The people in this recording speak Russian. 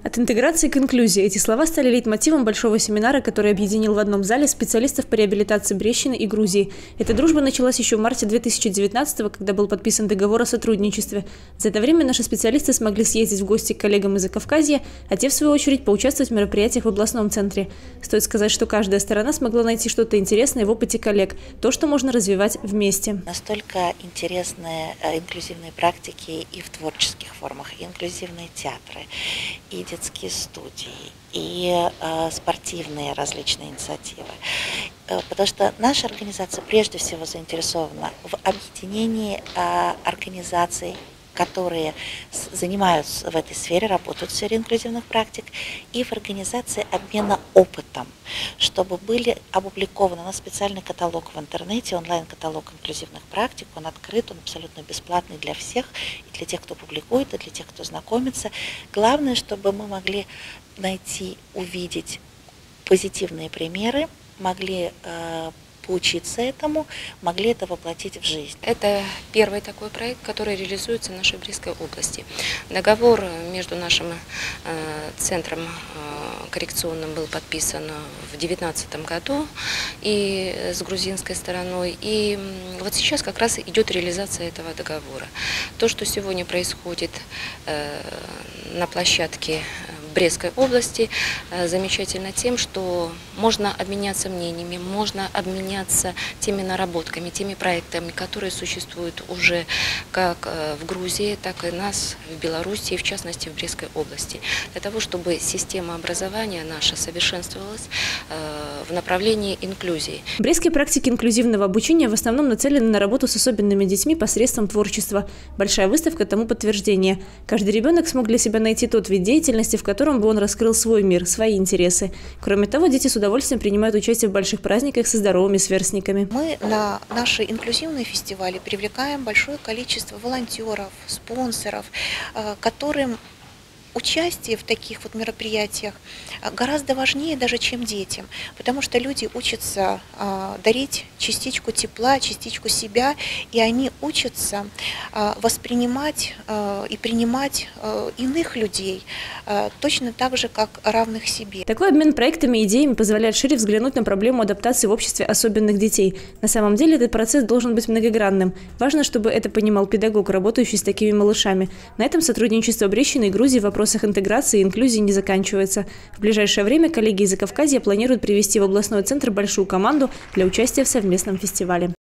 От интеграции к инклюзии. Эти слова стали лейтмотивом большого семинара, который объединил в одном зале специалистов по реабилитации Брещины и Грузии. Эта дружба началась еще в марте 2019-го, когда был подписан договор о сотрудничестве. За это время наши специалисты смогли съездить в гости к коллегам из Закавказья, а те, в свою очередь, поучаствовать в мероприятиях в областном центре. Стоит сказать, что каждая сторона смогла найти что-то интересное в опыте коллег, то, что можно развивать вместе. Настолько интересные инклюзивные практики и в творческих формах, и инклюзивные театры, и детские студии, и спортивные различные инициативы. Потому что наша организация прежде всего заинтересована в объединении организаций, которые занимаются в этой сфере, работают в сфере инклюзивных практик, и в организации обмена опытом, чтобы были опубликованы. У нас специальный каталог в интернете, онлайн-каталог инклюзивных практик, он открыт, он абсолютно бесплатный для всех, и для тех, кто публикует, и для тех, кто знакомится. Главное, чтобы мы могли найти, увидеть позитивные примеры, могли поучиться этому, могли это воплотить в жизнь. Это первый такой проект, который реализуется в нашей Брестской области. Договор между нашим центром коррекционным был подписан в 2019 году и с грузинской стороной. И вот сейчас как раз идет реализация этого договора. То, что сегодня происходит на площадке Брестской области, замечательно тем, что можно обменяться мнениями, можно обменяться теми наработками, теми проектами, которые существуют уже как в Грузии, так и у нас в Беларуси, в частности в Брестской области, для того, чтобы система образования наша совершенствовалась в направлении инклюзии. Брестские практики инклюзивного обучения в основном нацелены на работу с особенными детьми посредством творчества. Большая выставка тому подтверждение. Каждый ребенок смог для себя найти тот вид деятельности, в котором бы он раскрыл свой мир, свои интересы. Кроме того, дети с удовольствием принимают участие в больших праздниках со здоровыми сверстниками. Мы на наши инклюзивные фестивали привлекаем большое количество волонтеров, спонсоров, которым участие в таких вот мероприятиях гораздо важнее даже, чем детям, потому что люди учатся дарить частичку тепла, частичку себя, и они учатся воспринимать и принимать иных людей точно так же, как равных себе. Такой обмен проектами и идеями позволяет шире взглянуть на проблему адаптации в обществе особенных детей. На самом деле этот процесс должен быть многогранным. Важно, чтобы это понимал педагог, работающий с такими малышами. На этом сотрудничество Брещины и Грузии в вопросах интеграции и инклюзии не заканчивается. В ближайшее время коллеги из Закавказья планируют привести в областной центр большую команду для участия в совместном фестивале.